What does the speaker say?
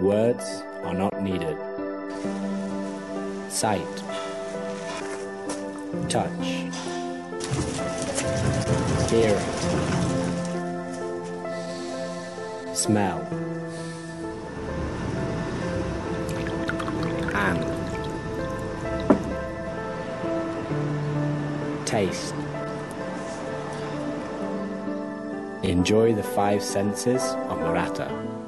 Words are not needed. Sight, touch, hearing, smell, and taste. Enjoy the five senses of Maratha.